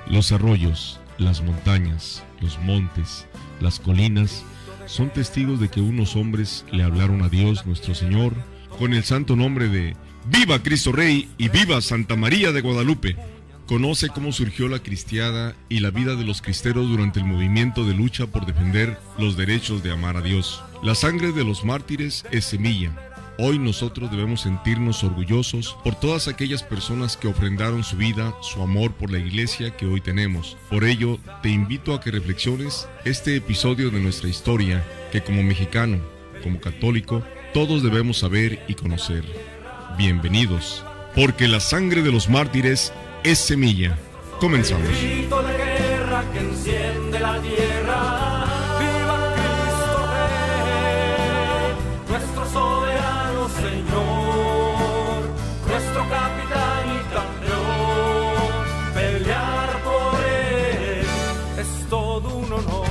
Los arroyos, las montañas, los montes, las colinas son testigos de que unos hombres le hablaron a Dios nuestro Señor con el santo nombre de ¡Viva Cristo Rey y viva Santa María de Guadalupe! Conoce cómo surgió la cristiada y la vida de los cristeros durante el movimiento de lucha por defender los derechos de amar a Dios. La sangre de los mártires es semilla. Hoy nosotros debemos sentirnos orgullosos por todas aquellas personas que ofrendaron su vida, su amor por la iglesia que hoy tenemos. Por ello, te invito a que reflexiones este episodio de nuestra historia que como mexicano, como católico, todos debemos saber y conocer. Bienvenidos, porque la sangre de los mártires es semilla. Comenzamos. El grito de guerra que enciende la tierra. ¡Viva Cristo Rey! Nuestro soberano Señor, nuestro capitán y campeón. Pelear por él es todo un honor.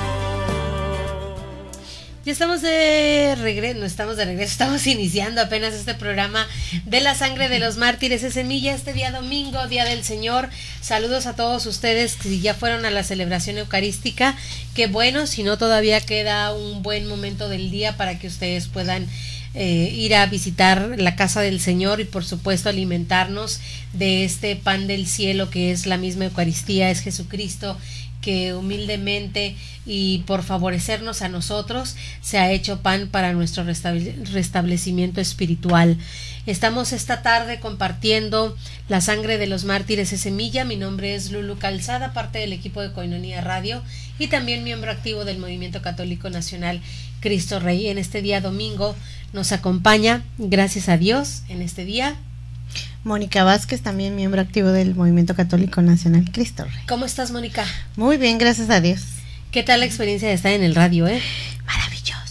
Ya estamos de regreso, estamos iniciando apenas este programa de la sangre de los mártires es semilla, este día domingo, Día del Señor. Saludos a todos ustedes que ya fueron a la celebración eucarística. Qué bueno, si no todavía queda un buen momento del día para que ustedes puedan ir a visitar la casa del Señor y por supuesto alimentarnos de este pan del cielo que es la misma Eucaristía, es Jesucristo, que humildemente y por favorecernos a nosotros se ha hecho pan para nuestro restablecimiento espiritual. Estamos esta tarde compartiendo la sangre de los mártires es semilla. Mi nombre es Lulu Calzada, parte del equipo de Koinonia Radio y también miembro activo del Movimiento Católico Nacional Cristo Rey. En este día domingo nos acompaña, gracias a Dios, en este día Mónica Vázquez, también miembro activo del Movimiento Católico Nacional Cristo Rey. ¿Cómo estás, Mónica? Muy bien, gracias a Dios. ¿Qué tal la experiencia de estar en el radio, Maravillosa.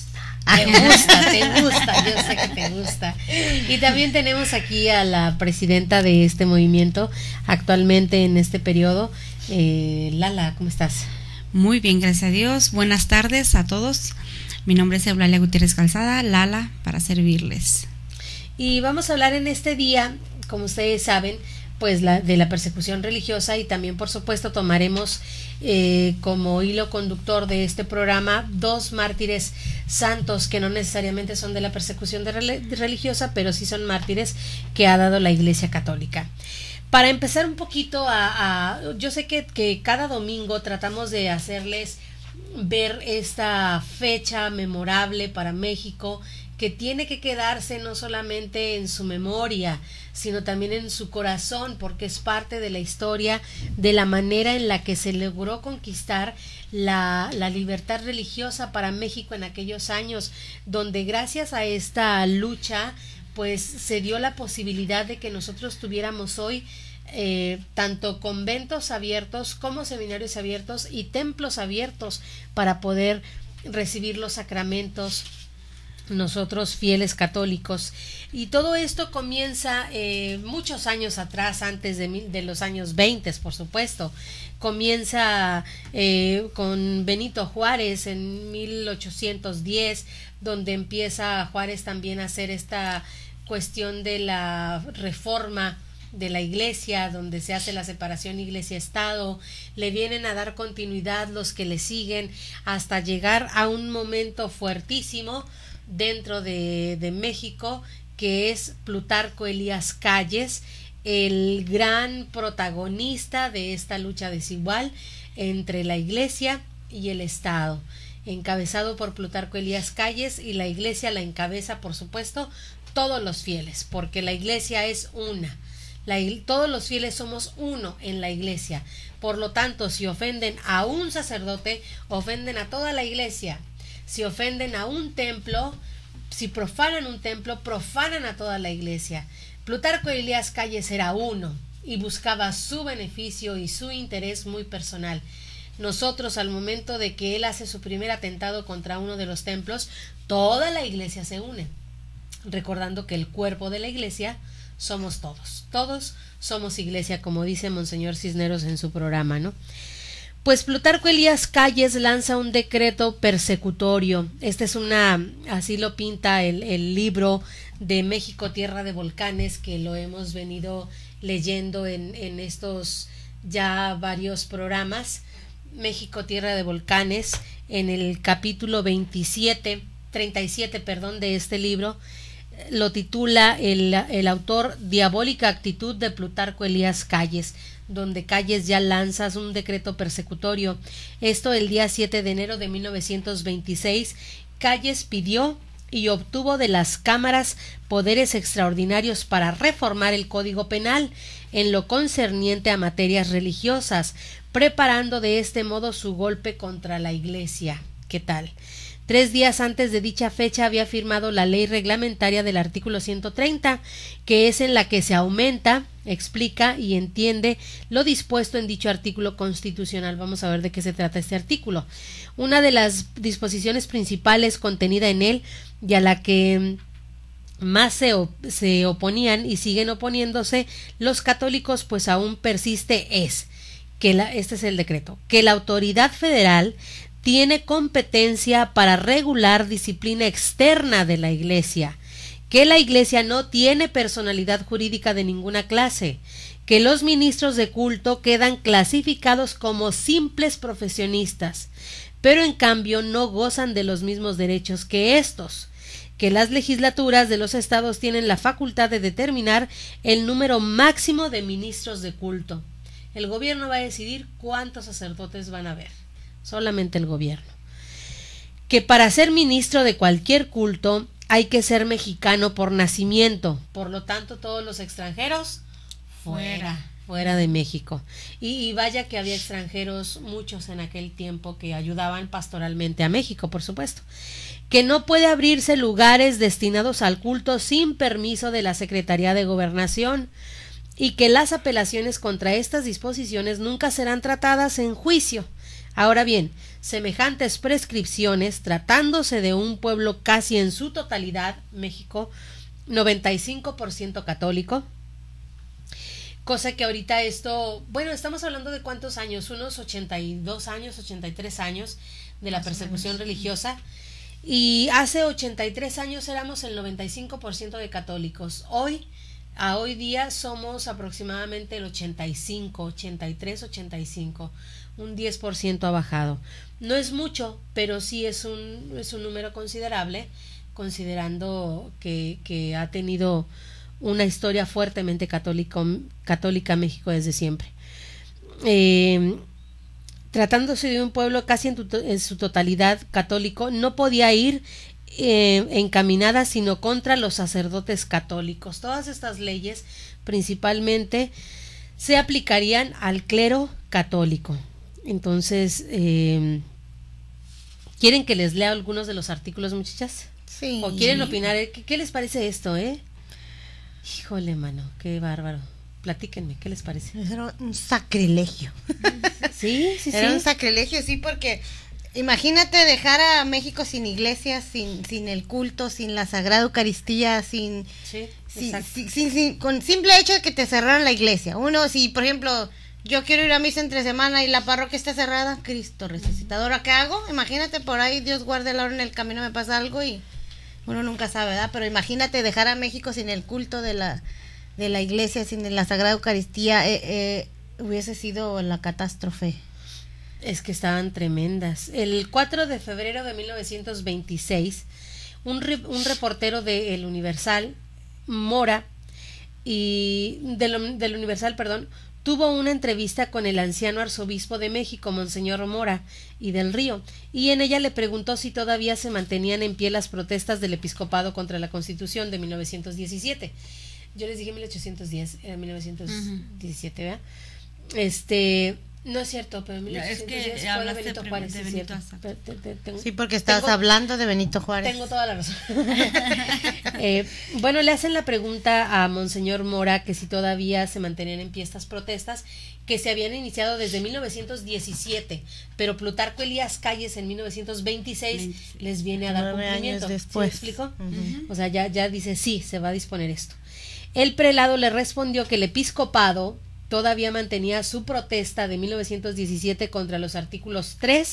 Te gusta, yo sé que te gusta. Y también tenemos aquí a la presidenta de este movimiento actualmente en este periodo, Lala, ¿cómo estás? Muy bien, gracias a Dios. Buenas tardes a todos. Mi nombre es Eulalia Gutiérrez Calzada, Lala, para servirles. Y vamos a hablar en este día, como ustedes saben, pues de la persecución religiosa y también por supuesto tomaremos como hilo conductor de este programa dos mártires santos que no necesariamente son de la persecución religiosa, pero sí son mártires que ha dado la Iglesia Católica. Para empezar un poquito yo sé que cada domingo tratamos de hacerles ver esta fecha memorable para México, que tiene que quedarse no solamente en su memoria, sino también en su corazón, porque es parte de la historia de la manera en la que se logró conquistar la libertad religiosa para México en aquellos años, donde gracias a esta lucha pues se dio la posibilidad de que nosotros tuviéramos hoy tanto conventos abiertos como seminarios abiertos y templos abiertos para poder recibir los sacramentos nosotros fieles católicos. Y todo esto comienza muchos años atrás, antes de los años 20, por supuesto. Comienza con Benito Juárez en 1810, donde empieza Juárez también a hacer esta cuestión de la reforma de la iglesia, donde se hace la separación iglesia-estado. Le vienen a dar continuidad los que le siguen hasta llegar a un momento fuertísimo dentro de México, que es Plutarco Elías Calles, el gran protagonista de esta lucha desigual entre la iglesia y el Estado, encabezado por Plutarco Elías Calles, y la iglesia la encabeza, por supuesto, todos los fieles, porque la iglesia es una. Todos los fieles somos uno en la iglesia. Por lo tanto, si ofenden a un sacerdote, ofenden a toda la iglesia. Si ofenden a un templo, si profanan un templo, profanan a toda la iglesia. Plutarco Elías Calles era uno y buscaba su beneficio y su interés muy personal. Nosotros, al momento de que él hace su primer atentado contra uno de los templos, toda la iglesia se une, recordando que el cuerpo de la iglesia somos todos somos iglesia, como dice Monseñor Cisneros en su programa, ¿no? Pues Plutarco Elías Calles lanza un decreto persecutorio. Así lo pinta el libro de México, Tierra de Volcanes, que lo hemos venido leyendo en estos ya varios programas, México, Tierra de Volcanes, en el capítulo 37, perdón, de este libro, lo titula el autor Diabólica actitud de Plutarco Elías Calles, donde Calles ya lanza un decreto persecutorio. Esto el día 7 de enero de 1926. Calles pidió y obtuvo de las cámaras poderes extraordinarios para reformar el Código Penal en lo concerniente a materias religiosas, preparando de este modo su golpe contra la Iglesia. ¿Qué tal? 3 días antes de dicha fecha había firmado la ley reglamentaria del artículo 130, que es en la que se aumenta, explica y entiende lo dispuesto en dicho artículo constitucional. Vamos a ver de qué se trata este artículo. Una de las disposiciones principales contenida en él, y a la que más se oponían y siguen oponiéndose los católicos, pues aún persiste, es que este es el decreto, que la autoridad federal tiene competencia para regular disciplina externa de la Iglesia, que la Iglesia no tiene personalidad jurídica de ninguna clase, que los ministros de culto quedan clasificados como simples profesionistas, pero en cambio no gozan de los mismos derechos que estos, que las legislaturas de los estados tienen la facultad de determinar el número máximo de ministros de culto. El gobierno va a decidir cuántos sacerdotes van a haber, solamente el gobierno. Que para ser ministro de cualquier culto hay que ser mexicano por nacimiento, por lo tanto todos los extranjeros fuera de México. Y vaya que había extranjeros, muchos en aquel tiempo, que ayudaban pastoralmente a México, por supuesto. Que no puede abrirse lugares destinados al culto sin permiso de la Secretaría de Gobernación, y que las apelaciones contra estas disposiciones nunca serán tratadas en juicio. Ahora bien, semejantes prescripciones, tratándose de un pueblo casi en su totalidad, México, 95% católico, cosa que ahorita esto, bueno, estamos hablando de cuántos años, unos 82 años, 83 años de la persecución religiosa, y hace 83 años éramos el 95% de católicos. A hoy día somos aproximadamente el 85, 83, 85, un 10% ha bajado. No es mucho, pero sí es un número considerable, considerando que ha tenido una historia fuertemente católica México desde siempre. Tratándose de un pueblo casi en su totalidad católico, no podía ir encaminada sino contra los sacerdotes católicos. Todas estas leyes principalmente se aplicarían al clero católico. Entonces, ¿quieren que les lea algunos de los artículos, muchachas? Sí. ¿O quieren opinar? ¿Qué les parece esto, Híjole, mano, qué bárbaro. Platíquenme, ¿qué les parece? Era un sacrilegio. Sí. Era un sacrilegio, sí, porque imagínate dejar a México sin iglesia, sin el culto, sin la Sagrada Eucaristía, con simple hecho de que te cerraran la iglesia. Uno, si por ejemplo yo quiero ir a misa entre semana y la parroquia está cerrada, Cristo resucitador, ¿qué hago? Imagínate, por ahí Dios guarde la hora, en el camino me pasa algo y uno nunca sabe, ¿verdad? Pero imagínate dejar a México sin el culto de la iglesia, sin la Sagrada Eucaristía, hubiese sido la catástrofe. Es que estaban tremendas. El 4 de febrero de 1926, un reportero de El Universal, Mora, y del Universal, perdón, tuvo una entrevista con el anciano arzobispo de México, Monseñor Mora y del Río, y en ella le preguntó si todavía se mantenían en pie las protestas del episcopado contra la Constitución de 1917. Yo les dije 1810, era 1917, ¿verdad? No es cierto, pero en 1810 fue de Benito Juárez, es cierto. Sí, porque estabas hablando de Benito Juárez. Tengo toda la razón. Bueno, le hacen la pregunta a Monseñor Mora que si todavía se mantenían en pie estas protestas, que se habían iniciado desde 1917, pero Plutarco Elías Calles en 1926 les viene a dar 9 cumplimiento. años después. ¿Sí me explico? O sea, ya dice, sí, se va a disponer esto. El prelado le respondió que el episcopado todavía mantenía su protesta de 1917 contra los artículos 3,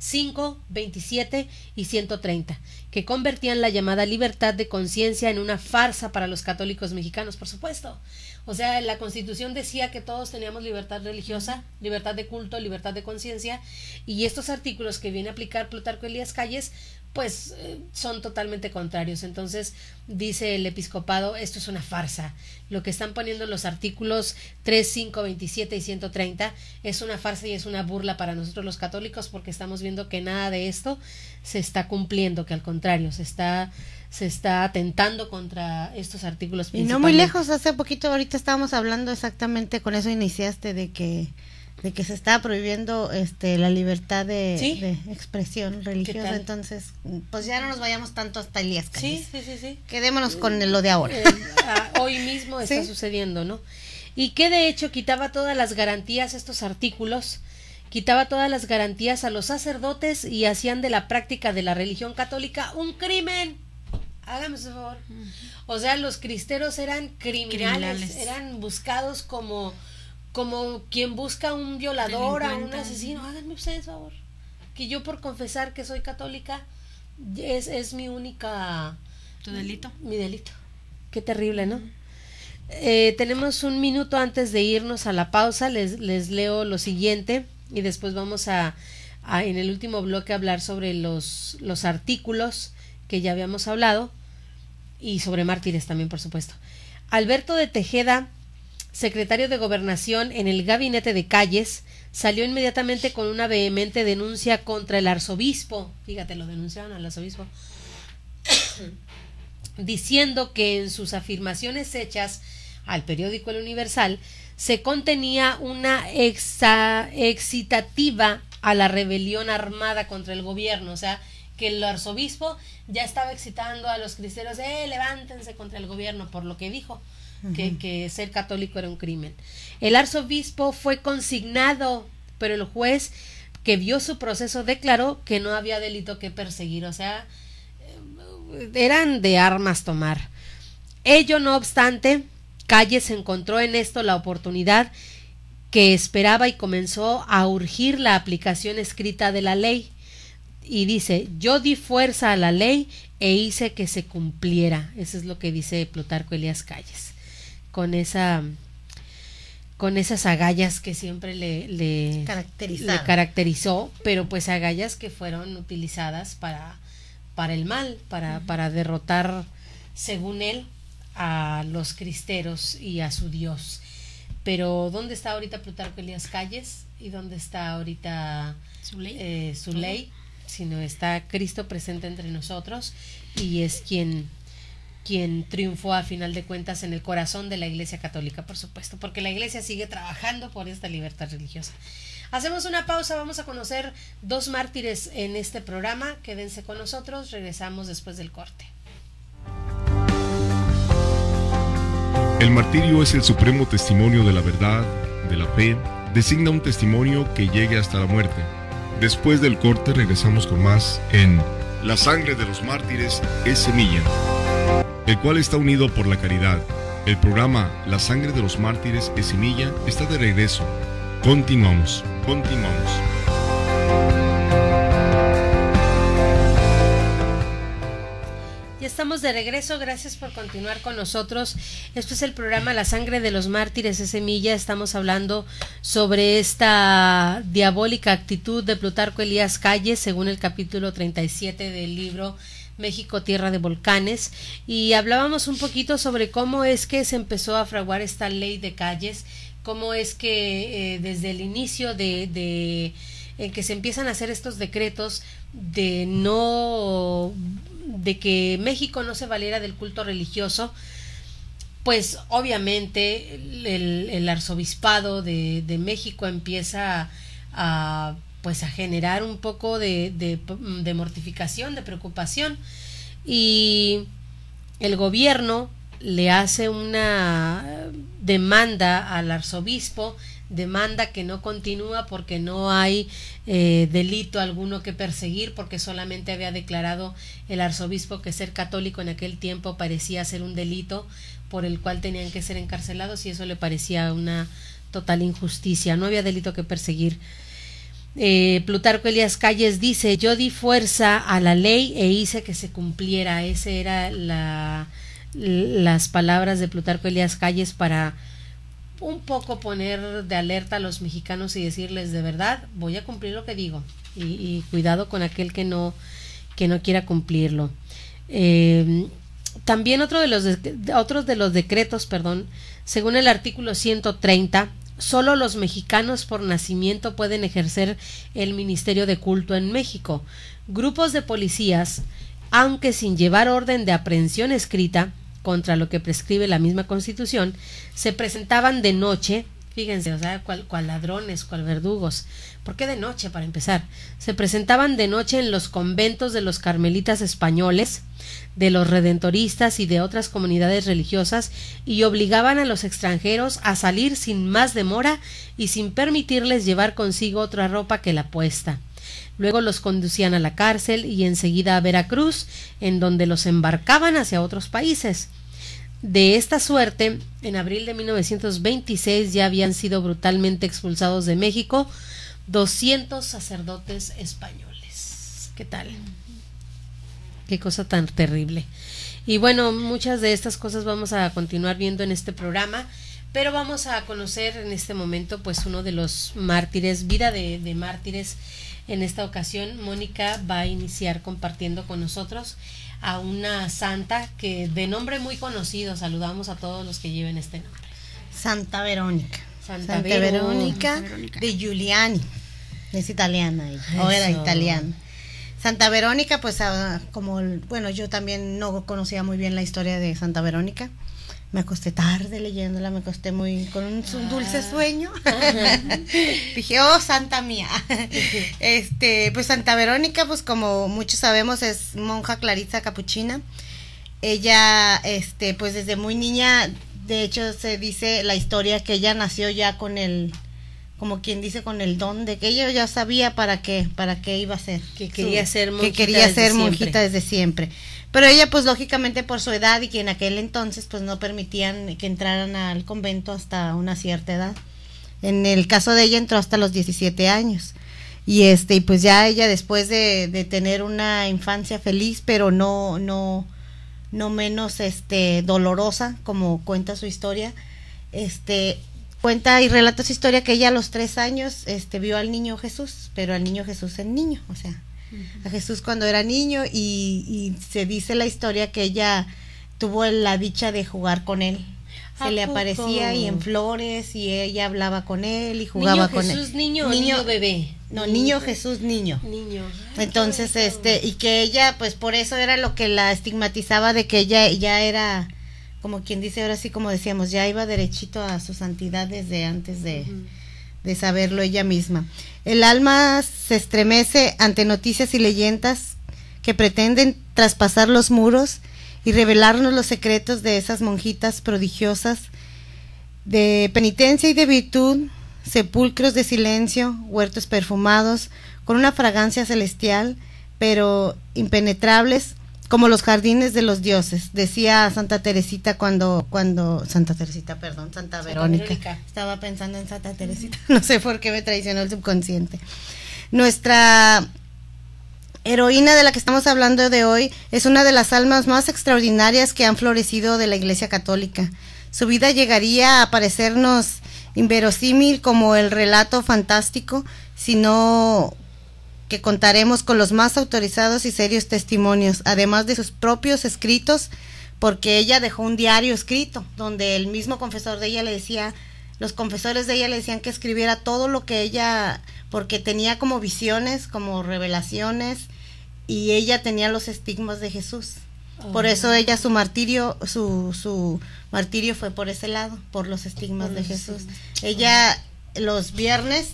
5, 27 y 130, que convertían la llamada libertad de conciencia en una farsa para los católicos mexicanos, por supuesto. O sea, la Constitución decía que todos teníamos libertad religiosa, libertad de culto, libertad de conciencia, y estos artículos que viene a aplicar Plutarco Elías Calles, pues son totalmente contrarios. Entonces dice el episcopado, esto es una farsa. Lo que están poniendo en los artículos 3, 5, 27 y 130 es una farsa y es una burla para nosotros los católicos, porque estamos viendo que nada de esto se está cumpliendo, que al contrario se está atentando contra estos artículos principales. Y no muy lejos, hace poquito ahorita estábamos hablando exactamente, con eso iniciaste, de que se está prohibiendo la libertad de expresión religiosa. Entonces, pues ya no nos vayamos tanto hasta Elías Calles. Sí. Quedémonos con lo de ahora. Hoy mismo está sucediendo, ¿no? Y que de hecho quitaba todas las garantías, estos artículos, quitaba todas las garantías a los sacerdotes y hacían de la práctica de la religión católica un crimen. Hágame ese favor. O sea, los cristeros eran criminales. Eran buscados como quien busca un violador, a un asesino. Háganme ustedes favor, que yo por confesar que soy católica es mi única... ¿Tu delito? Mi delito. Qué terrible, ¿no? Tenemos un minuto antes de irnos a la pausa. Les leo lo siguiente y después vamos a en el último bloque hablar sobre los artículos que ya habíamos hablado, y sobre mártires también, por supuesto. Alberto de Tejeda, secretario de Gobernación en el gabinete de Calles, salió inmediatamente con una vehemente denuncia contra el arzobispo. Fíjate, lo denunciaron al arzobispo diciendo que en sus afirmaciones hechas al periódico El Universal se contenía una excitativa a la rebelión armada contra el gobierno. O sea, que el arzobispo ya estaba excitando a los cristeros, levántense contra el gobierno, por lo que dijo, que ser católico era un crimen. El arzobispo fue consignado, pero el juez que vio su proceso declaró que no había delito que perseguir. O sea, eran de armas tomar. Ello no obstante, Calles encontró en esto la oportunidad que esperaba y comenzó a urgir la aplicación escrita de la ley. Y dice, yo di fuerza a la ley e hice que se cumpliera. Eso es lo que dice Plutarco Elías Calles, con esas agallas que siempre le caracterizó, pero pues agallas que fueron utilizadas para el mal, para derrotar, según él, a los cristeros y a su Dios. Pero ¿dónde está ahorita Plutarco Elías Calles? ¿Y dónde está ahorita su ley? Si no está Cristo presente entre nosotros, y es quien triunfó a final de cuentas en el corazón de la Iglesia Católica, por supuesto, porque la Iglesia sigue trabajando por esta libertad religiosa. Hacemos una pausa, vamos a conocer 2 mártires en este programa. Quédense con nosotros, regresamos después del corte. El martirio es el supremo testimonio de la verdad, de la fe, designa un testimonio que llegue hasta la muerte. Después del corte regresamos con más en La sangre de los mártires es semilla, el cual está unido por la caridad. El programa La sangre de los mártires es semilla está de regreso. Continuamos. Ya estamos de regreso, gracias por continuar con nosotros. Esto es el programa La sangre de los mártires es semilla. Estamos hablando sobre esta diabólica actitud de Plutarco Elías Calles, según el capítulo 37 del libro México, Tierra de Volcanes, y hablábamos un poquito sobre cómo es que se empezó a fraguar esta ley de Calles, cómo es que desde el inicio en que se empiezan a hacer estos decretos de que México no se valiera del culto religioso, pues obviamente el arzobispado de México empieza a generar un poco de mortificación, de preocupación, y el gobierno le hace una demanda al arzobispo, demanda que no continúa porque no hay delito alguno que perseguir, porque solamente había declarado el arzobispo que ser católico en aquel tiempo parecía ser un delito por el cual tenían que ser encarcelados, y eso le parecía una total injusticia, no había delito que perseguir. Plutarco Elías Calles dice: yo di fuerza a la ley e hice que se cumpliera. Ese era las palabras de Plutarco Elías Calles para un poco poner de alerta a los mexicanos y decirles: de verdad voy a cumplir lo que digo, y cuidado con aquel que no quiera cumplirlo. También otros de los decretos, según el artículo 130, solo los mexicanos por nacimiento pueden ejercer el ministerio de culto en México. Grupos de policías, aunque sin llevar orden de aprehensión escrita, contra lo que prescribe la misma Constitución, se presentaban de noche. Fíjense, o sea, cual ladrones, cual verdugos. ¿Por qué de noche, para empezar? Se presentaban de noche en los conventos de los carmelitas españoles, de los redentoristas y de otras comunidades religiosas, y obligaban a los extranjeros a salir sin más demora y sin permitirles llevar consigo otra ropa que la puesta. Luego los conducían a la cárcel y enseguida a Veracruz, en donde los embarcaban hacia otros países. De esta suerte, en abril de 1926 ya habían sido brutalmente expulsados de México 200 sacerdotes españoles. ¿Qué tal? Qué cosa tan terrible. Y bueno, muchas de estas cosas vamos a continuar viendo en este programa, pero vamos a conocer en este momento pues uno de los mártires, vida de mártires. En esta ocasión Mónica va a iniciar compartiendo con nosotros a una santa que de nombre muy conocido. Saludamos a todos los que lleven este nombre. Santa Verónica. Santa Verónica de Giuliani. Es italiana ella, o era italiana. Santa Verónica, pues bueno, yo también no conocía muy bien la historia de Santa Verónica. Me acosté tarde leyéndola, me acosté con un dulce sueño. Dije, oh, santa mía. Pues Santa Verónica, pues como muchos sabemos, es monja clarisa capuchina. Ella, pues desde muy niña, de hecho se dice la historia que ella nació ya con como quien dice, con el don de que ella ya sabía para qué iba a ser. Que quería ser monjita, que quería ser monjita desde siempre. Pero ella, pues lógicamente por su edad, y que en aquel entonces pues no permitían que entraran al convento hasta una cierta edad. En el caso de ella entró hasta los 17 años. Y pues ya ella, después de tener una infancia feliz, pero no menos dolorosa, como cuenta su historia, cuenta y relata su historia que ella a los 3 años vio al niño Jesús, pero al niño Jesús en niño, o sea, a Jesús cuando era niño, y se dice la historia que ella tuvo la dicha de jugar con él. Se le aparecía y en flores, y ella hablaba con él y jugaba con él. Niño bebé. No, niño Jesús, niño. Entonces, y que ella, pues por eso era lo que la estigmatizaba, de que ella ya era, como quien dice, ahora sí, como decíamos, ya iba derechito a su santidad desde antes de saberlo ella misma. El alma se estremece ante noticias y leyendas que pretenden traspasar los muros y revelarnos los secretos de esas monjitas prodigiosas de penitencia y de virtud, sepulcros de silencio, huertos perfumados con una fragancia celestial, pero impenetrables como los jardines de los dioses, decía Santa Teresita Santa Verónica. Estaba pensando en Santa Teresita, no sé por qué me traicionó el subconsciente. Nuestra heroína de la que estamos hablando de hoy es una de las almas más extraordinarias que han florecido de la Iglesia Católica. Su vida llegaría a parecernos inverosímil como el relato fantástico, sino que contaremos con los más autorizados y serios testimonios, además de sus propios escritos, porque ella dejó un diario escrito, donde el mismo confesor de ella le decía, los confesores de ella le decían que escribiera todo lo que ella, porque tenía como visiones, como revelaciones, y ella tenía los estigmas de Jesús. Por eso ella, su martirio fue por ese lado, por los estigmas de Jesús. Ella, los viernes,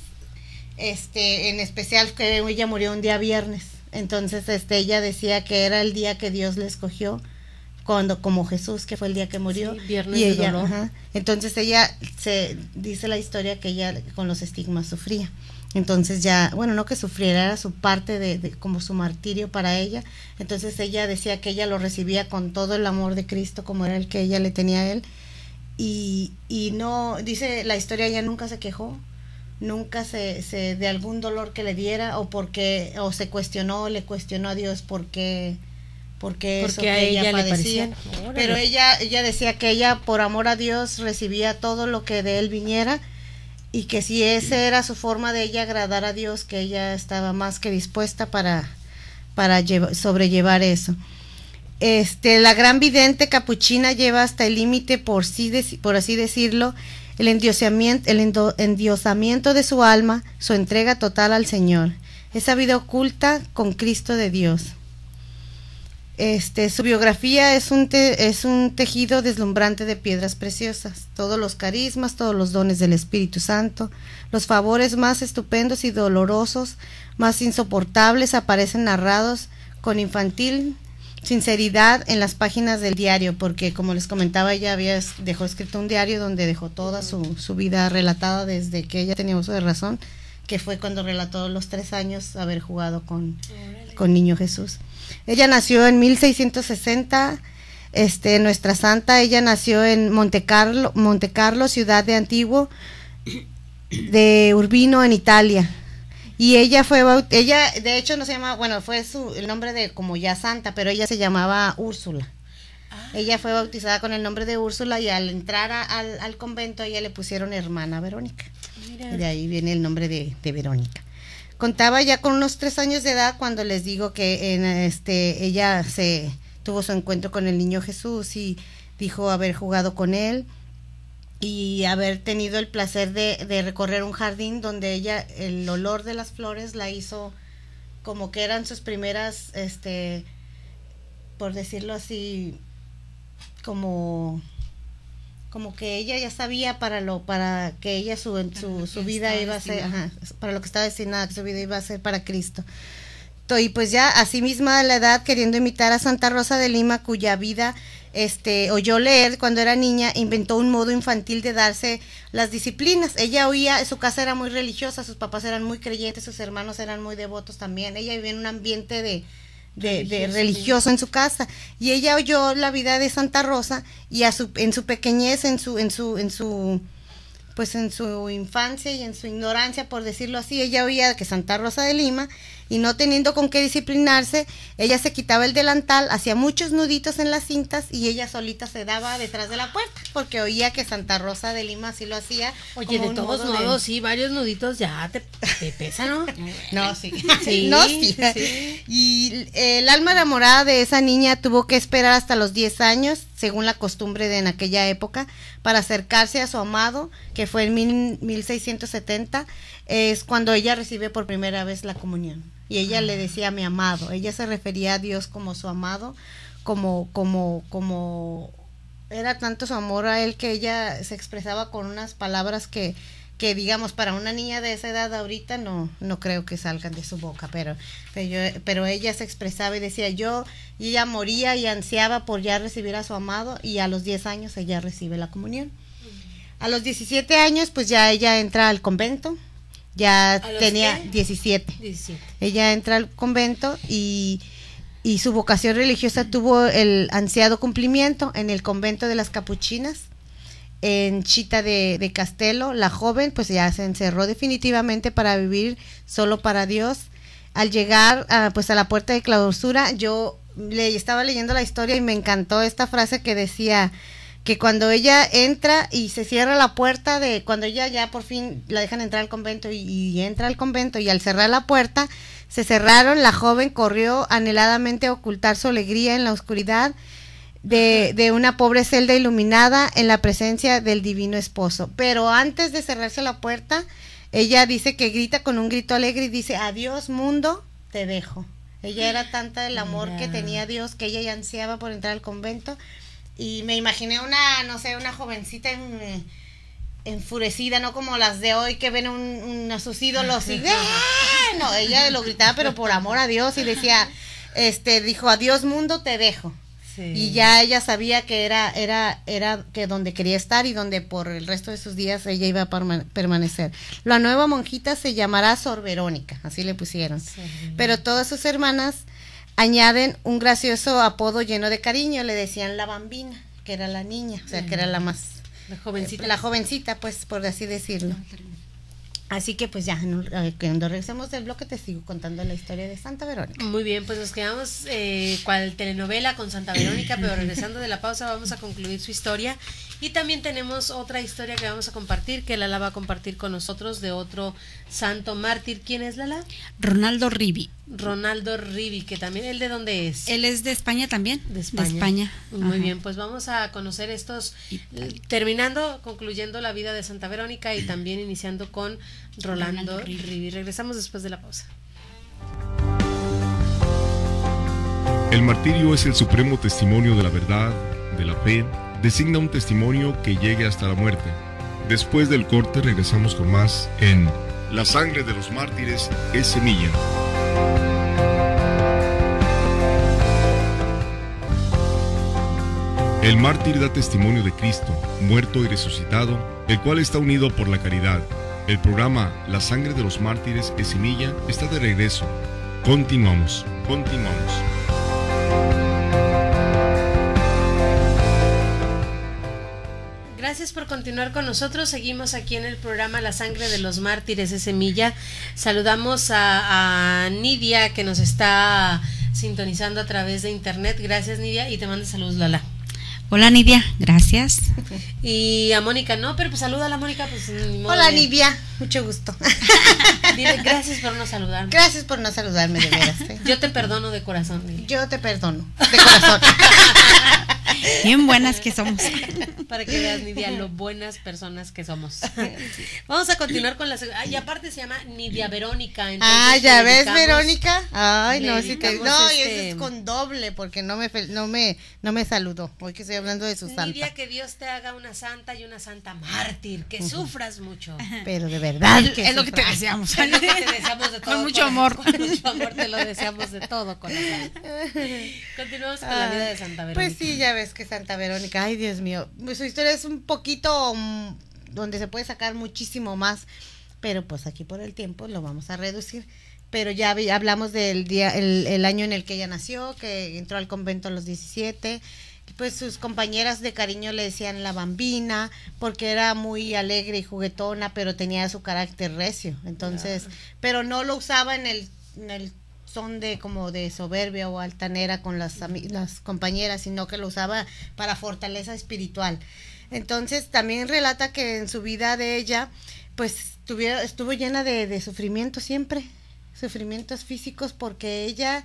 en especial que ella murió un día viernes, entonces ella decía que era el día que Dios le escogió, como Jesús, que fue el día que murió, viernes y de ella, dolor. Entonces ella, se dice la historia que ella con los estigmas sufría. Entonces ya, bueno, no que sufriera, era su parte de como su martirio para ella. Entonces ella decía que ella lo recibía con todo el amor de Cristo, como era el que ella le tenía a él, y no, dice la historia, ella nunca se quejó, nunca se de algún dolor que le diera o porque o se cuestionó, le cuestionó a Dios porque eso que a ella le padecía. parecía. Pero ella decía que ella por amor a Dios recibía todo lo que de él viniera y que si esa era su forma de ella agradar a Dios, que ella estaba más que dispuesta para sobrellevar eso. La gran vidente capuchina lleva hasta el límite, por así decirlo, el endiosamiento de su alma, su entrega total al Señor, esa vida oculta con Cristo de Dios. Su biografía es un tejido deslumbrante de piedras preciosas, todos los carismas, todos los dones del Espíritu Santo, los favores más estupendos y dolorosos, más insoportables, aparecen narrados con infantil sinceridad en las páginas del diario, porque como les comentaba, ella dejó escrito un diario donde dejó toda su vida relatada desde que ella tenía uso de razón, que fue cuando relató los 3 años haber jugado con Niño Jesús. Ella nació en 1660, nuestra santa, ella nació en Monte Carlo, ciudad de Antiguo, de Urbino, en Italia. Y ella de hecho no se llama, bueno, fue el nombre de como ya santa, pero ella se llamaba Úrsula. Ella fue bautizada con el nombre de Úrsula y al entrar al convento a ella le pusieron hermana Verónica. Mira. De ahí viene el nombre de Verónica. Contaba ya con unos 3 años de edad cuando les digo que ella tuvo su encuentro con el Niño Jesús y dijo haber jugado con él y haber tenido el placer de recorrer un jardín donde ella, el olor de las flores la hizo como que eran sus primeras, por decirlo así, como que ella ya sabía para que ella su vida iba a ser, para lo que estaba destinada, que su vida iba a ser para Cristo. Y pues ya así misma a la edad, queriendo imitar a Santa Rosa de Lima, cuya vida oyó leer cuando era niña, inventó un modo infantil de darse las disciplinas. Ella su casa era muy religiosa, sus papás eran muy creyentes, sus hermanos eran muy devotos también. Ella vivía en un ambiente de religioso en su casa, y ella oyó la vida de Santa Rosa y en su pequeñez, en su infancia y en su ignorancia, por decirlo así, ella oía que Santa Rosa de Lima, y no teniendo con qué disciplinarse, ella se quitaba el delantal, hacía muchos nuditos en las cintas y ella solita se daba detrás de la puerta, porque oía que Santa Rosa de Lima así lo hacía. Oye, de todos modos, sí, varios nuditos ya te pesan, ¿no? No, sí. Sí, no, sí. Y el alma enamorada de esa niña tuvo que esperar hasta los 10 años, según la costumbre de en aquella época, para acercarse a su amado, que fue en 1670, es cuando ella recibe por primera vez la comunión. Y ella le decía mi amado, ella se refería a Dios como su amado, como era tanto su amor a él que ella se expresaba con unas palabras que digamos para una niña de esa edad ahorita no creo que salgan de su boca, pero ella se expresaba y decía y ella moría y ansiaba por ya recibir a su amado, y a los 10 años ella recibe la comunión. A los 17 años pues ya ella entra al convento. Ya tenía 17. Ella entra al convento y su vocación religiosa tuvo el ansiado cumplimiento en el convento de las Capuchinas en Chita de Castelo. La joven pues ya se encerró definitivamente para vivir solo para Dios. Al llegar a la puerta de clausura, yo estaba leyendo la historia y me encantó esta frase que decía que cuando ella entra y se cierra la puerta, cuando ella ya por fin la dejan entrar al convento y entra al convento, y al cerrar la puerta se cerraron, la joven corrió anheladamente a ocultar su alegría en la oscuridad de una pobre celda iluminada en la presencia del divino esposo. Pero antes de cerrarse la puerta, ella dice que grita con un grito alegre y dice: adiós mundo, te dejo. Ella era tanta el amor que tenía Dios que ella ya ansiaba por entrar al convento. Y me imaginé una jovencita enfurecida, no como las de hoy que ven a sus ídolos y no, ella lo gritaba pero por amor a Dios, y decía, dijo: adiós mundo, te dejo. Sí. Y ya ella sabía que era que donde quería estar y donde por el resto de sus días ella iba a permanecer. La nueva monjita se llamará Sor Verónica, así le pusieron. Sí. Pero todas sus hermanas añaden un gracioso apodo lleno de cariño, le decían la Bambina, que era la niña, o sea, que era la más... La jovencita. La jovencita, pues, por así decirlo. Así que pues ya, cuando regresemos del bloque te sigo contando la historia de Santa Verónica. Muy bien, pues nos quedamos cual telenovela con Santa Verónica, pero regresando de la pausa vamos a concluir su historia. Y también tenemos otra historia que vamos a compartir, que Lala va a compartir con nosotros, de otro santo mártir. ¿Quién es, Lala? Ronaldo Rivi. Ronaldo Rivi, que también, ¿él de dónde es? Él es de España también. De España. De España. Muy Ajá. bien, pues vamos a conocer estos, concluyendo la vida de Santa Verónica y también iniciando con Rolando Rivi. Regresamos después de la pausa. El martirio es el supremo testimonio de la verdad, de la fe, designa un testimonio que llegue hasta la muerte. Después del corte regresamos con más en La sangre de los mártires es semilla. El mártir da testimonio de Cristo, muerto y resucitado, el cual está unido por la caridad. El programa La sangre de los mártires es semilla está de regreso. Continuamos. Gracias por continuar con nosotros. Seguimos aquí en el programa La sangre de los mártires es semilla. Saludamos a Nidia, que nos está sintonizando a través de internet. Gracias, Nidia, y te mando saludos, Lala. Hola, Nidia, gracias. Y a Mónica, no, pero pues saluda a la Mónica, pues ni modo. Hola, Nidia, mucho gusto. Dile gracias por no saludarme. Gracias por no saludarme, de veras. Yo te perdono de corazón, Nidia. Yo te perdono, de corazón. Bien buenas que somos. Para que veas, Nidia, lo buenas personas que somos. Vamos a continuar con las... y aparte se llama Nidia Verónica. Ya ves, Verónica. Ay, no, y eso es con doble, porque no me saludó. Hoy que estoy hablando de su santa. Nidia, que Dios te haga una santa y una santa mártir, que sufras mucho. Pero de verdad Es lo que te deseamos. Es lo que te deseamos de todo. Con mucho amor. Con mucho amor te lo deseamos de todo corazón. Continuamos con la vida de Santa Verónica. Pues sí, ya ves que Santa Verónica, ay Dios mío, su historia es un poquito donde se puede sacar muchísimo más, pero pues aquí por el tiempo lo vamos a reducir. Pero ya hablamos del día, el año en el que ella nació, que entró al convento a los 17, pues sus compañeras de cariño le decían la bambina, porque era muy alegre y juguetona, pero tenía su carácter recio, entonces, pero no lo usaba en el son de como de soberbia o altanera con las compañeras, sino que lo usaba para fortaleza espiritual. Entonces también relata que en su vida de ella pues estuvo llena de sufrimiento siempre, sufrimientos físicos, porque ella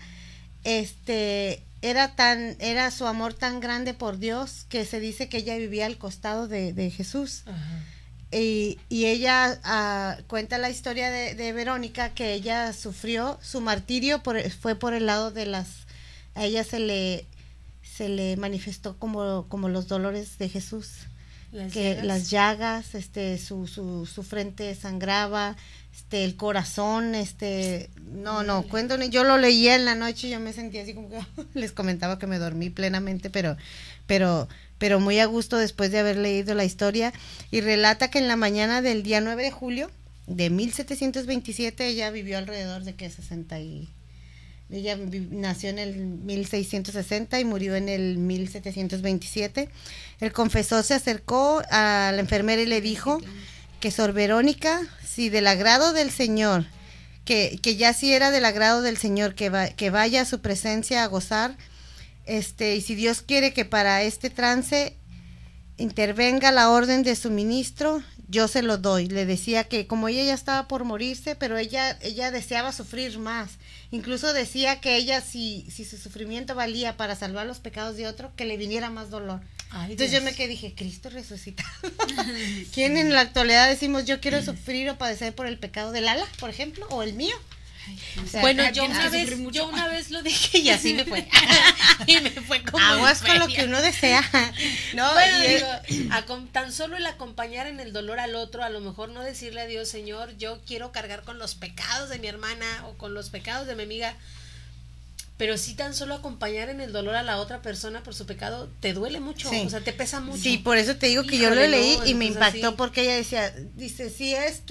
era su amor tan grande por Dios que se dice que ella vivía al costado de Jesús. Ajá. Y ella cuenta la historia de Verónica, que ella sufrió su martirio fue por el lado de a ella se le manifestó como los dolores de Jesús, las llagas, su frente sangraba, el corazón, cuento, yo lo leía en la noche y yo me sentía así como que les comentaba que me dormí plenamente, pero muy a gusto después de haber leído la historia, y relata que en la mañana del día 9 de julio de 1727 ella vivió alrededor de 60 ella nació en el 1660 y murió en el 1727. El confesor se acercó a la enfermera y le dijo que Sor Verónica, si del agrado del Señor, que ya si era del agrado del Señor, que vaya a su presencia a gozar, y si Dios quiere que para este trance intervenga la orden de su ministro, yo se lo doy. Le decía que como ella ya estaba por morirse, pero ella deseaba sufrir más. Incluso decía que ella, si su sufrimiento valía para salvar los pecados de otro, que le viniera más dolor. Ay, entonces Dios. Yo me quedé, dije, Cristo resucitado. ¿Quién en la actualidad decimos yo quiero sufrir o padecer por el pecado de Lala, por ejemplo, o el mío? O sea, bueno, yo una vez lo dije y así me fue. Y me fue como aguas con lo que uno desea. No, bueno, digo, tan solo el acompañar en el dolor al otro, a lo mejor no decirle a Dios, Señor, yo quiero cargar con los pecados de mi hermana o con los pecados de mi amiga, pero sí tan solo acompañar en el dolor a la otra persona por su pecado te duele mucho, sí. O sea, te pesa mucho. Sí, por eso te digo que yo lo leí y me impactó, sí. Porque ella dice, si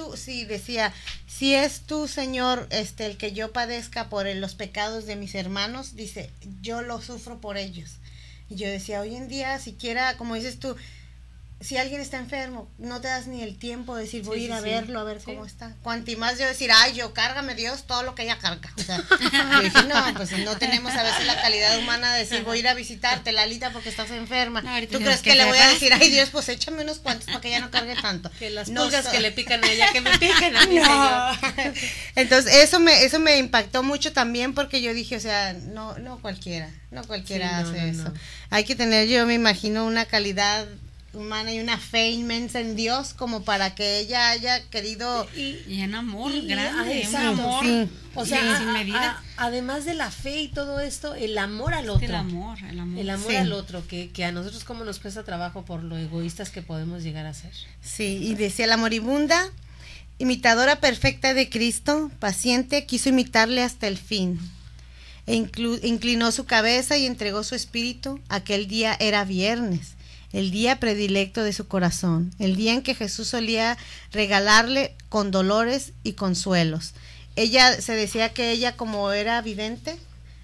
es tú, Señor, el que yo padezca por los pecados de mis hermanos, dice, yo lo sufro por ellos. Y yo decía, hoy en día, siquiera, como dices tú, si alguien está enfermo, no te das ni el tiempo de decir, voy a ir a verlo, a ver cómo está. Cuanto más yo decir, ay, yo cárgame Dios todo lo que ella carga. O sea, yo dije, no, pues no tenemos a veces la calidad humana de decir, voy a ir a visitarte, Lalita, porque estás enferma. No, ¿Tú crees que le voy a decir, ay, Dios, pues échame unos cuantos para que ella no cargue tanto? Que las pulgas que le pican a ella, que me piquen a mí, señor. Entonces, eso me impactó mucho también, porque yo dije, o sea, no cualquiera hace eso. Hay que tener, yo me imagino, una calidad humana y una fe inmensa en Dios como para que ella haya querido y un amor grande, un exacto, amor, sí. O sea, sin medida. Además de la fe y todo esto, el amor al otro. El amor Sí. Al otro, que a nosotros como nos cuesta trabajo por lo egoístas que podemos llegar a ser. Sí, y decía la moribunda, imitadora perfecta de Cristo, paciente, quiso imitarle hasta el fin. E inclinó su cabeza y entregó su espíritu. Aquel día era viernes, el día predilecto de su corazón, el día en que Jesús solía regalarle condolores y consuelos. Ella se decía que ella, como era vidente,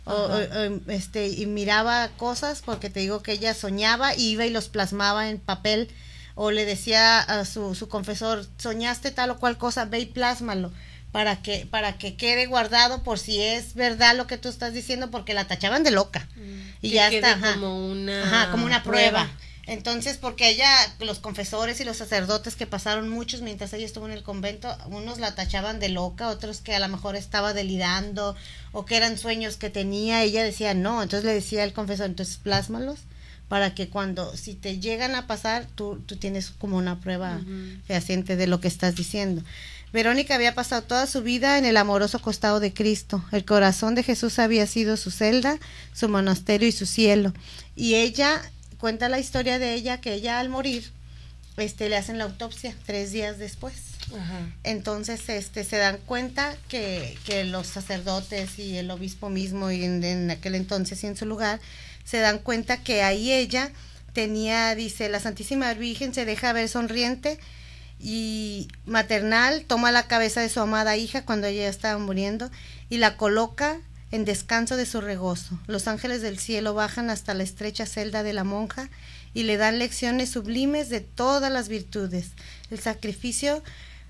y miraba cosas, porque te digo que ella soñaba y iba y los plasmaba en papel, o le decía a su confesor, soñaste tal o cual cosa, ve y plásmalo para que quede guardado por si es verdad lo que tú estás diciendo, porque la tachaban de loca. Y ya está, como una prueba. Entonces, porque ella, los confesores y los sacerdotes que pasaron muchos mientras ella estuvo en el convento, unos la tachaban de loca, otros que a lo mejor estaba delirando o que eran sueños que tenía. Ella decía no, entonces le decía al confesor, entonces plásmalos para que si te llegan a pasar, tú tienes como una prueba fehaciente de lo que estás diciendo. Verónica había pasado toda su vida en el amoroso costado de Cristo. El corazón de Jesús había sido su celda, su monasterio y su cielo. Y ella cuenta la historia de ella, que ella al morir, le hacen la autopsia 3 días después. Ajá. Entonces, se dan cuenta que los sacerdotes y el obispo mismo, y en aquel entonces y en su lugar, se dan cuenta que ahí ella tenía, dice, la Santísima Virgen se deja ver sonriente y maternal, toma la cabeza de su amada hija cuando ella ya estaba muriendo y la coloca en descanso de su regozo. Los ángeles del cielo bajan hasta la estrecha celda de la monja y le dan lecciones sublimes de todas las virtudes. El sacrificio,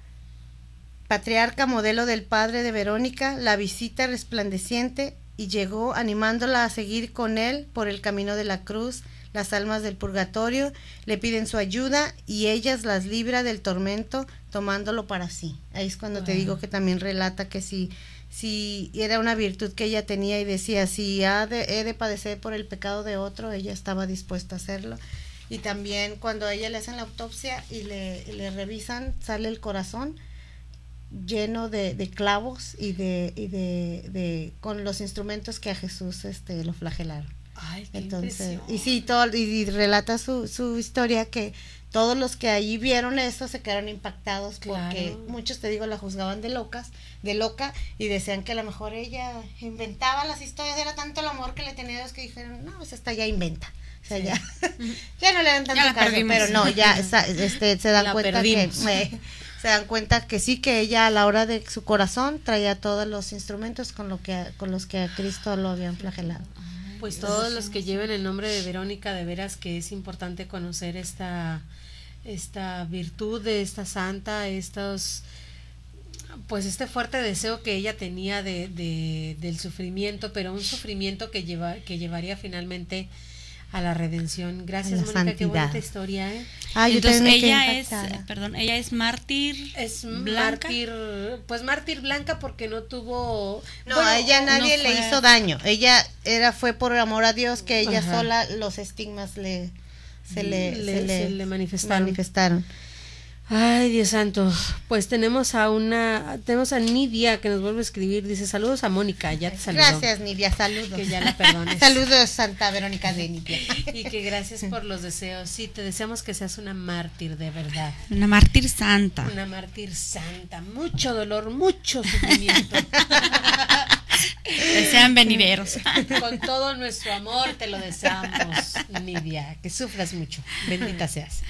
patriarca modelo del padre de Verónica, la visita resplandeciente y llegó animándola a seguir con él por el camino de la cruz. Las almas del purgatorio le piden su ayuda y ellas las libra del tormento tomándolo para sí. Ahí es cuando te digo que también relata que si era una virtud que ella tenía y decía, si he de padecer por el pecado de otro, ella estaba dispuesta a hacerlo. Y también cuando a ella le hacen la autopsia y le revisan, sale el corazón lleno de clavos y de con los instrumentos que a Jesús lo flagelaron. Ay, qué entonces, impresión. y sí, y relata su historia, que todos los que allí vieron eso se quedaron impactados, porque muchos, te digo, la juzgaban de loca, y decían que a lo mejor ella inventaba las historias, era tanto el amor que le tenía a Dios que dijeron, no, pues esta ya inventa. O sea, ya no le dan tanto caso, pero no, ya se dan cuenta se dan cuenta que sí, que ella a la hora de su corazón traía todos los instrumentos con los que a Cristo lo habían flagelado. Pues todos los que lleven el nombre de Verónica, de veras que es importante conocer esta virtud de esta santa, pues este fuerte deseo que ella tenía del sufrimiento, pero un sufrimiento que llevaría finalmente a la redención. Gracias, Mónica, santidad. qué bonita historia, ¿eh? Entonces ella es mártir. Es blanca. mártir blanca porque no tuvo. No, a ella nadie le hizo daño. Ella fue por amor a Dios que ella sola los estigmas se le manifestaron. Ay, Dios santo. Pues tenemos a Nidia que nos vuelve a escribir, dice, saludos a Mónica, ya te saludó. Gracias, Nidia, saludos. Que ya la perdones. Saludos, Santa Verónica de Nidia. Y que gracias por los deseos. Sí, te deseamos que seas una mártir de verdad. Una mártir santa. Una mártir santa. Mucho dolor, mucho sufrimiento. Que sean venideros. Con todo nuestro amor te lo deseamos, Nidia, que sufras mucho, bendita seas.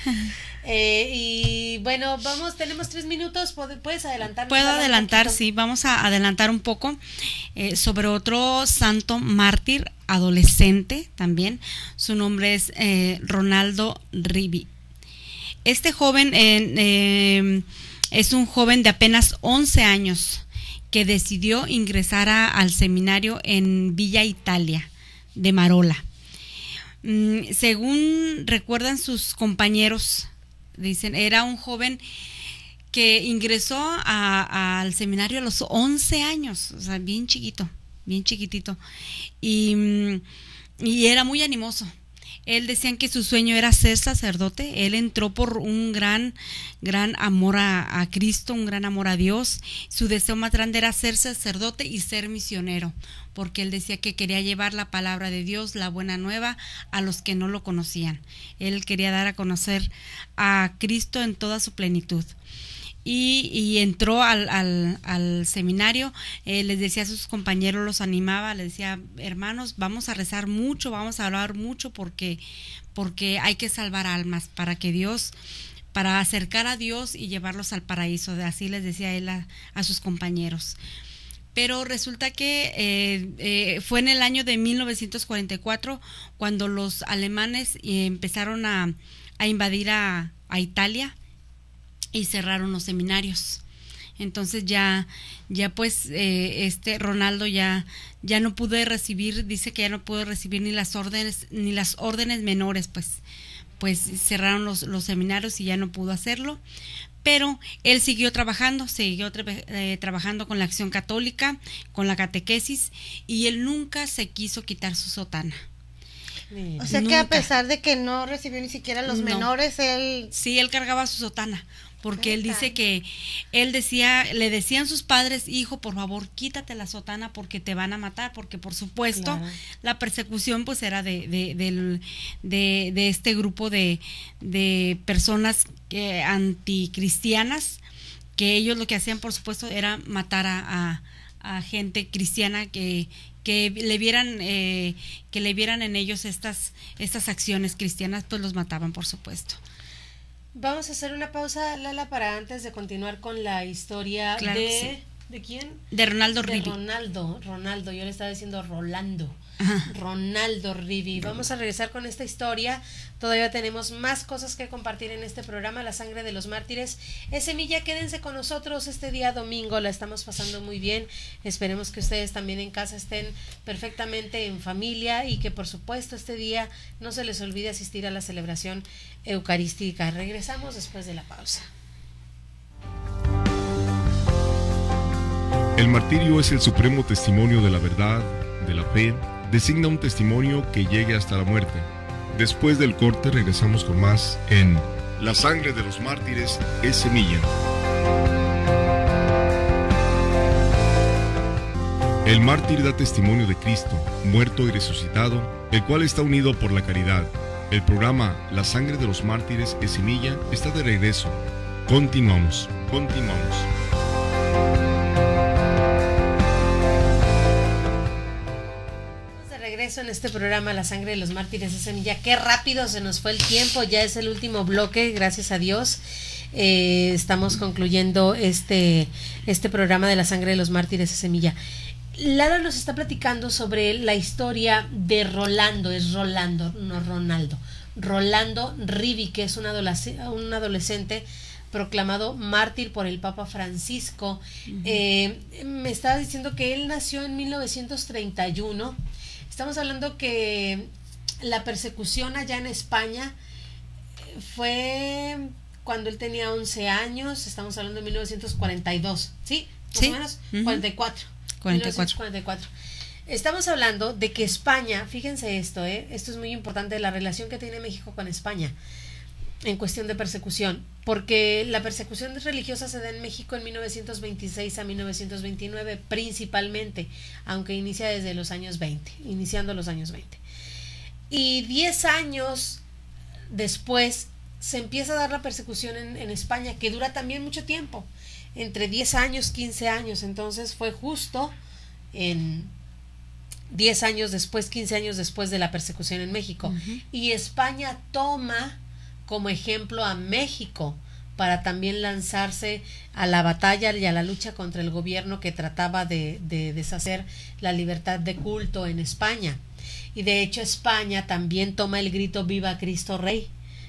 Y bueno, tenemos 3 minutos, ¿puedes adelantar? Puedo adelantar, sí, vamos a adelantar un poco sobre otro santo mártir adolescente también. Su nombre es Ronaldo Rivi. Este joven es un joven de apenas 11 años que decidió ingresar al seminario en Villa Italia de Marola. Según recuerdan sus compañeros, dicen, era un joven que ingresó al seminario a los 11 años, o sea, bien chiquito, bien chiquitito, y era muy animoso. Él decían que su sueño era ser sacerdote. Él entró por un gran amor a Cristo, un gran amor a Dios. Su deseo más grande era ser sacerdote y ser misionero, porque él decía que quería llevar la palabra de Dios, la buena nueva, a los que no lo conocían. Él quería dar a conocer a Cristo en toda su plenitud. Y entró al seminario, les decía a sus compañeros, los animaba, les decía, hermanos, vamos a rezar mucho, vamos a hablar mucho porque hay que salvar almas para acercar a Dios y llevarlos al paraíso. Así les decía él a sus compañeros. Pero resulta que fue en el año de 1944 cuando los alemanes empezaron a invadir a Italia y cerraron los seminarios. Entonces ya pues Ronaldo ya no pudo recibir, dice que ya no pudo recibir ni las órdenes menores, pues cerraron los seminarios y ya no pudo hacerlo. Pero él siguió trabajando con la Acción Católica, con la catequesis, y él nunca se quiso quitar su sotana. O sea que a pesar de que no recibió ni siquiera los menores, él... Sí, él cargaba su sotana, porque él dice que le decían sus padres, hijo, por favor, quítate la sotana porque te van a matar, porque por supuesto claro, la persecución pues era de este grupo de personas anticristianas, que ellos lo que hacían por supuesto era matar a gente cristiana que le vieran en ellos estas acciones cristianas, pues los mataban por supuesto. Vamos a hacer una pausa, Lala, para antes de continuar con la historia ¿de quién? De Ronaldo Rivi. Ronaldo, yo le estaba diciendo Rolando. Ajá. Ronaldo Rivi. Vamos a regresar con esta historia. Todavía tenemos más cosas que compartir en este programa, La Sangre de los Mártires. Semilla, quédense con nosotros este día domingo, la estamos pasando muy bien. Esperemos que ustedes también en casa estén perfectamente en familia y que por supuesto este día no se les olvide asistir a la celebración eucarística. Regresamos después de la pausa. El martirio es el supremo testimonio de la verdad, de la fe. Designa un testimonio que llegue hasta la muerte. Después del corte regresamos con más en La Sangre de los Mártires es semilla. El mártir da testimonio de Cristo, muerto y resucitado, el cual está unido por la caridad. El programa La Sangre de los Mártires es semilla está de regreso. Continuamos. Regreso en este programa La Sangre de los Mártires de Semilla. Qué rápido se nos fue el tiempo, ya es el último bloque, gracias a Dios. Estamos concluyendo este programa de La Sangre de los Mártires de Semilla. Lala nos está platicando sobre la historia de Rolando, es Rolando, no Ronaldo. Rolando Rivi, que es un adolescente proclamado mártir por el Papa Francisco. Me estaba diciendo que él nació en 1931. Estamos hablando que la persecución allá en España fue cuando él tenía 11 años, estamos hablando de 1942, ¿sí? Más o menos, 44. 1944. Estamos hablando de que España, fíjense esto es muy importante, la relación que tiene México con España en cuestión de persecución, porque la persecución religiosa se da en México en 1926 a 1929 principalmente, aunque inicia desde los años 20, iniciando los años 20. Y 10 años después se empieza a dar la persecución en España, que dura también mucho tiempo, entre 10 años, 15 años, entonces fue justo en 10 años después, 15 años después de la persecución en México. Y España toma como ejemplo a México para también lanzarse a la batalla y a la lucha contra el gobierno que trataba de deshacer la libertad de culto en España. Y de hecho España también toma el grito Viva Cristo Rey,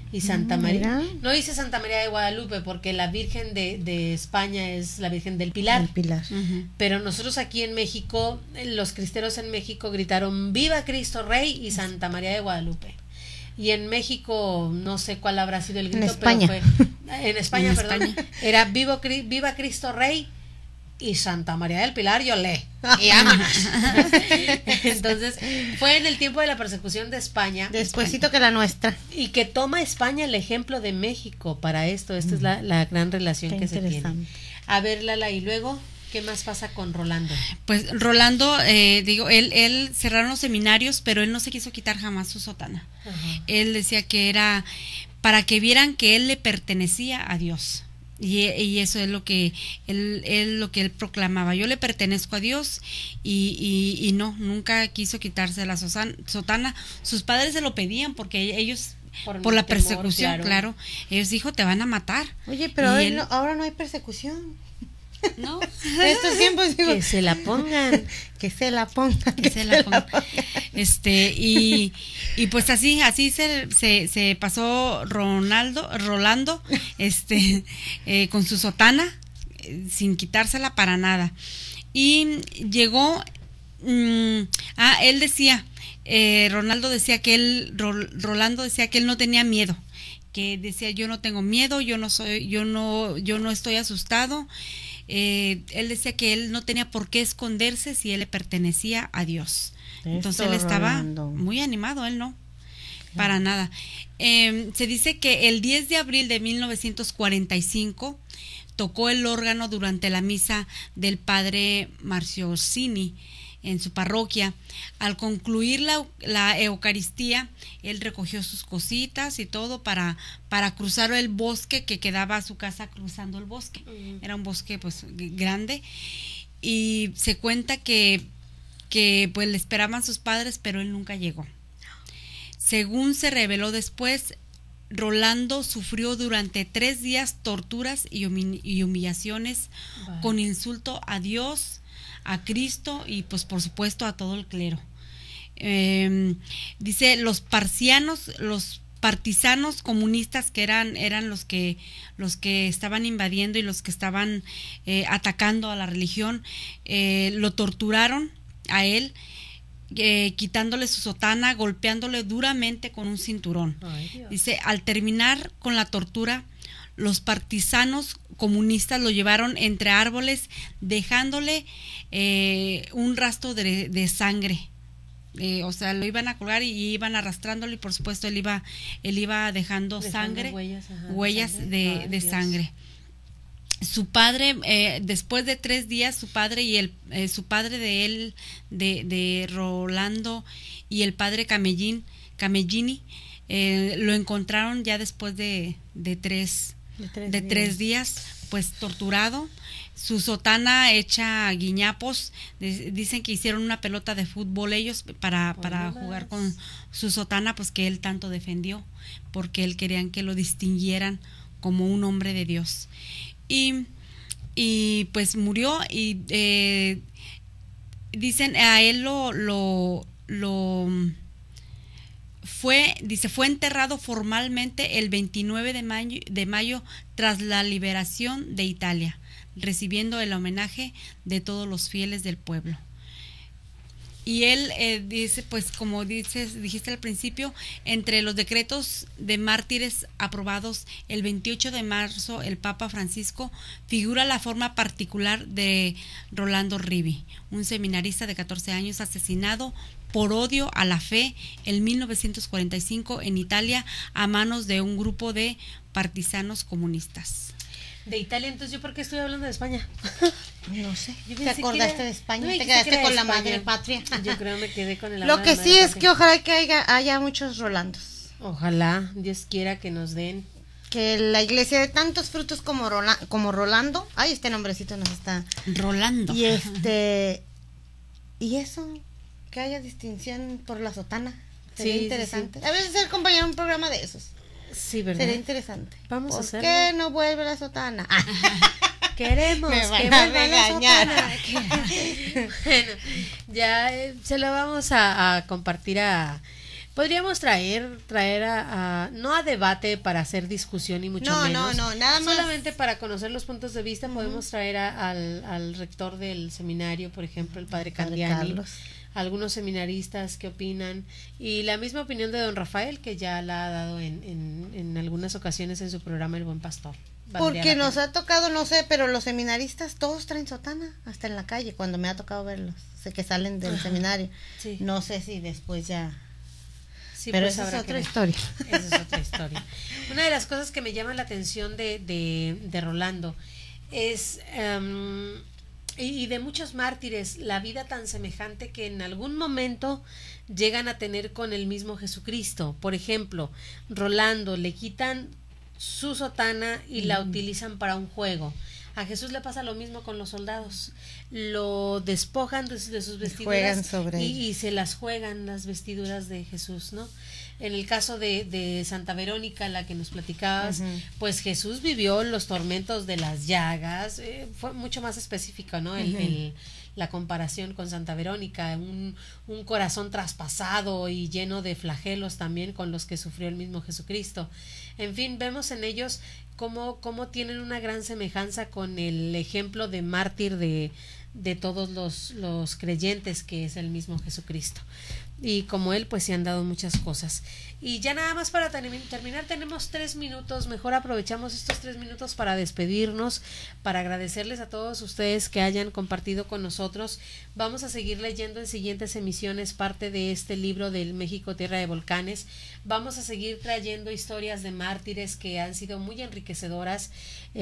y Santa María. Mira. No dice Santa María de Guadalupe porque la Virgen de España es la Virgen del Pilar. El Pilar. Ujú. Pero nosotros aquí en México, los cristeros en México gritaron Viva Cristo Rey y Santa María de Guadalupe. Y en México no sé cuál habrá sido el grito, España. pero fue en España, En perdón, España. era Viva Cristo Rey y Santa María del Pilar, yo le. Y vámonos. Entonces, fue en el tiempo de la persecución de España. Despuésito que la nuestra. Y que toma España el ejemplo de México para esto. Esta es la gran relación Qué que se tiene. interesante. A ver, Lala, y luego, ¿qué más pasa con Rolando? Pues Rolando, él cerraron los seminarios, pero él no se quiso quitar jamás su sotana. Ajá. Él decía que era para que vieran que él le pertenecía a Dios. Y eso es lo que él proclamaba. Yo le pertenezco a Dios y no, nunca quiso quitarse la sotana. Sus padres se lo pedían porque ellos, por la temor, persecución, claro, ellos dijo, te van a matar. Oye, pero Y hoy él- ahora no hay persecución. ¿no? En estos tiempos digo, Que se la pongan. que se la pongan. Que se la ponga. Y pues así se pasó Rolando con su sotana, sin quitársela para nada. Y llegó él decía, Rolando decía que él no tenía miedo, que decía, yo no tengo miedo, yo no estoy asustado. Él decía que él no tenía por qué esconderse si él le pertenecía a Dios. Entonces él estaba Rolando. muy animado, él no, para nada. Se dice que el 10 de abril de 1945 tocó el órgano durante la misa del padre Marciosini en su parroquia. Al concluir la Eucaristía, él recogió sus cositas y todo para cruzar el bosque que quedaba a su casa, cruzando el bosque. Era un bosque pues grande, y se cuenta que pues le esperaban sus padres, pero él nunca llegó. Según se reveló después, Rolando sufrió durante 3 días torturas y humillaciones Vale. con insulto a Dios, a Cristo y pues por supuesto a todo el clero. Dice, los partisanos comunistas, que eran los que estaban invadiendo y los que estaban atacando a la religión, lo torturaron a él, quitándole su sotana, golpeándole duramente con un cinturón. Ay, Dios. Dice, al terminar con la tortura, los partisanos comunistas lo llevaron entre árboles, dejándole un rastro de sangre. O sea, lo iban a colgar y iban arrastrándolo, y por supuesto él iba dejando sangre, huellas Ay, de Dios. sangre. Su padre, después de 3 días, su padre y su padre de él, de Rolando, y el padre Camellini, lo encontraron ya después de 3 días, pues torturado, su sotana hecha guiñapos. Dicen que hicieron una pelota de fútbol ellos para jugar con su sotana, pues que él tanto defendió, porque él querían que lo distinguieran como un hombre de Dios. Y pues murió, y dicen a él fue enterrado formalmente el 29 de mayo tras la liberación de Italia, recibiendo el homenaje de todos los fieles del pueblo. Y él dice, pues como dijiste al principio, entre los decretos de mártires aprobados el 28 de marzo, el Papa Francisco, figura la forma particular de Rolando Rivi, un seminarista de 14 años asesinado por odio a la fe en 1945 en Italia a manos de un grupo de partisanos comunistas. De Italia, entonces, ¿yo por qué estoy hablando de España? No sé. Yo ¿Te pensé que acordaste era- de España? No, ¿Te dijiste quedaste que era con de la España. madre patria? Yo creo que me quedé con el Lo que sí es que ojalá que haya muchos Rolandos. Ojalá Dios quiera que nos den. Que la iglesia de tantos frutos como Rolando. Ay, este nombrecito nos está. Rolando. Y y eso, que haya distinción por la sotana. Sería Sí, sí, interesante. A veces ser compañero de un programa de esos. Sí, ¿verdad? Sería interesante. Vamos a ¿Por hacerlo. qué no vuelve la sotana? Queremos Me van que a vuelva la regañar. sotana. Bueno, ya se lo vamos a compartir a Podríamos traer no a debate para hacer discusión y mucho menos. No, nada más. Solamente para conocer los puntos de vista podemos traer al rector del seminario, por ejemplo, el padre Candiani, Carlos. algunos seminaristas que opinan y la misma opinión de don Rafael, que ya la ha dado en algunas ocasiones en su programa El Buen Pastor. Valdría Porque la nos pena. ha tocado, no sé, pero los seminaristas todos traen sotana, hasta en la calle, cuando me ha tocado verlos. Sé que salen del seminario. Sí. No sé si después ya... Sí, pero pues esa es habrá que otra ver. historia. Esa es otra historia. Una de las cosas que me llama la atención de Rolando es, y de muchos mártires, la vida tan semejante que en algún momento llegan a tener con el mismo Jesucristo. Por ejemplo, Rolando le quitan su sotana y la utilizan para un juego. A Jesús le pasa lo mismo con los soldados. Lo despojan de sus vestiduras juegan sobre y se las juegan las vestiduras de Jesús, ¿no? En el caso de Santa Verónica, la que nos platicabas, pues Jesús vivió los tormentos de las llagas, fue mucho más específico, ¿no? La comparación con Santa Verónica, un corazón traspasado y lleno de flagelos también con los que sufrió el mismo Jesucristo. En fin, vemos en ellos cómo tienen una gran semejanza con el ejemplo de mártir de todos los creyentes, que es el mismo Jesucristo. Y como él, pues se han dado muchas cosas. Y ya nada más para terminar, tenemos 3 minutos. Mejor aprovechamos estos 3 minutos para despedirnos, para agradecerles a todos ustedes que hayan compartido con nosotros. Vamos a seguir leyendo en siguientes emisiones parte de este libro del México, Tierra de Volcanes. Vamos a seguir trayendo historias de mártires que han sido muy enriquecedoras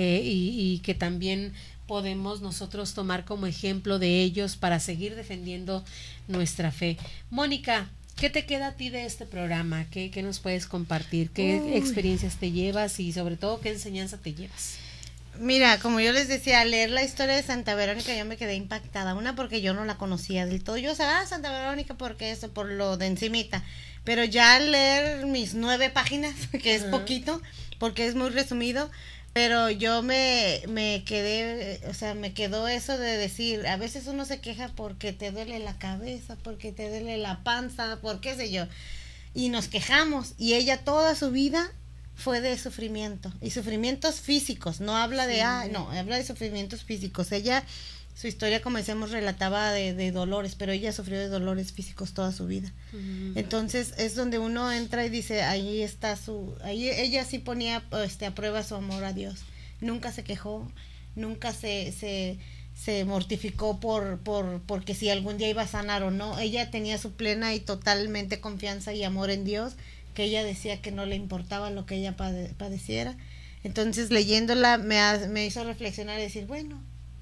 y que también podemos nosotros tomar como ejemplo de ellos para seguir defendiendo nuestra fe. Mónica, ¿qué te queda a ti de este programa? ¿Qué nos puedes compartir? ¿Qué experiencias te llevas y sobre todo qué enseñanza te llevas? Mira, como yo les decía, al leer la historia de Santa Verónica yo me quedé impactada. Una, porque yo no la conocía del todo. Yo sabía, Santa Verónica, porque eso, por lo de encimita. Pero ya al leer mis 9 páginas, que es poquito, porque es muy resumido, pero yo me quedé, o sea, me quedó eso de decir, a veces uno se queja porque te duele la cabeza, porque te duele la panza, por qué sé yo, y nos quejamos, y ella toda su vida fue de sufrimiento, y sufrimientos físicos, no habla de, no, habla de sufrimientos físicos. Ella, su historia, como decíamos, relataba de dolores, pero ella sufrió de dolores físicos toda su vida. Entonces es donde uno entra y dice, ahí está ahí ella sí ponía a prueba su amor a Dios. Nunca se quejó, nunca se mortificó porque si algún día iba a sanar o no. Ella tenía su plena y totalmente confianza y amor en Dios, que ella decía que no le importaba lo que ella padeciera. Entonces leyéndola me hizo reflexionar y decir, bueno,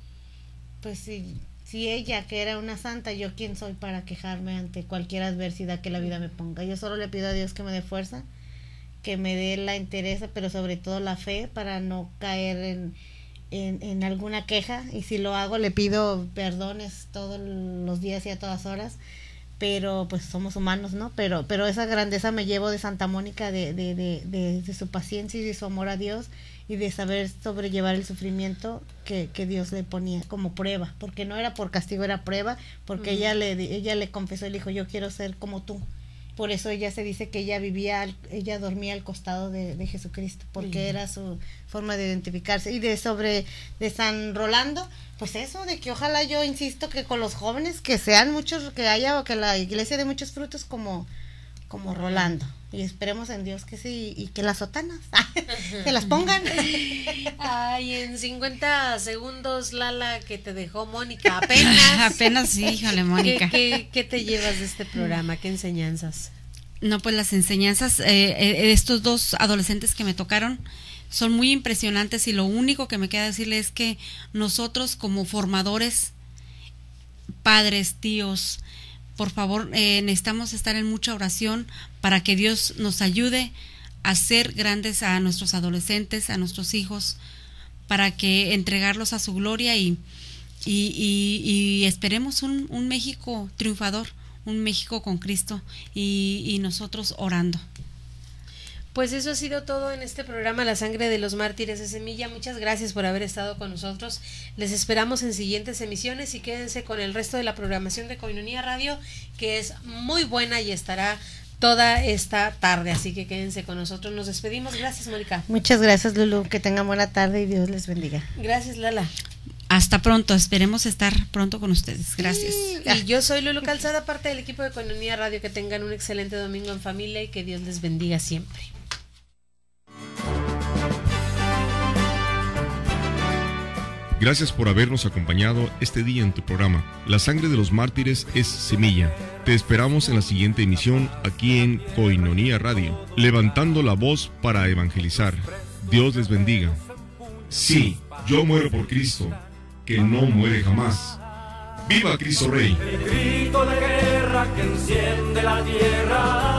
pues si ella, que era una santa, yo quién soy para quejarme ante cualquier adversidad que la vida me ponga. Yo solo le pido a Dios que me dé fuerza, que me dé la entereza, pero sobre todo la fe, para no caer en alguna queja. Y si lo hago, le pido perdones todos los días y a todas horas, pero pues somos humanos, ¿no? Pero esa grandeza me llevo de Santa Mónica, de su paciencia y de su amor a Dios, y de saber sobrellevar el sufrimiento que Dios le ponía como prueba, porque no era por castigo, era prueba, porque ella le confesó, le dijo, yo quiero ser como tú. Por eso ella se dice que ella dormía al costado de Jesucristo, porque era su forma de identificarse. Y de San Rolando, pues eso, de que ojalá, yo insisto, que con los jóvenes, que sean muchos, que haya, o que la iglesia dé muchos frutos como Rolando. Y esperemos en Dios que sí, y que las sotanas se las pongan. Ay, en 50 segundos, Lala, que te dejó Mónica, apenas. Apenas sí, híjole, Mónica. ¿Qué te llevas de este programa? ¿Qué enseñanzas? No, pues las enseñanzas de estos 2 adolescentes que me tocaron son muy impresionantes, y lo único que me queda decirle es que nosotros, como formadores, padres, tíos, por favor, necesitamos estar en mucha oración para que Dios nos ayude a ser grandes a nuestros adolescentes, a nuestros hijos, para que entregarlos a su gloria y esperemos un México triunfador, un México con Cristo y nosotros orando. Pues eso ha sido todo en este programa La Sangre de los Mártires de Semilla. Muchas gracias por haber estado con nosotros. Les esperamos en siguientes emisiones y quédense con el resto de la programación de Koinonia Radio, que es muy buena y estará toda esta tarde, así que quédense con nosotros. Nos despedimos. Gracias, Mónica. Muchas gracias, Lulu. Que tengan buena tarde y Dios les bendiga. Gracias, Lala. Hasta pronto, esperemos estar pronto con ustedes. Gracias. Y yo soy Lulu Calzada, parte del equipo de Coinonía Radio. Que tengan un excelente domingo en familia y que Dios les bendiga siempre. Gracias por habernos acompañado este día en tu programa. La sangre de los mártires es semilla. Te esperamos en la siguiente emisión aquí en Coinonía Radio, levantando la voz para evangelizar. Dios les bendiga. Sí, yo muero por Cristo, que no muere jamás. ¡Viva Cristo Rey! El grito de guerra que enciende la tierra.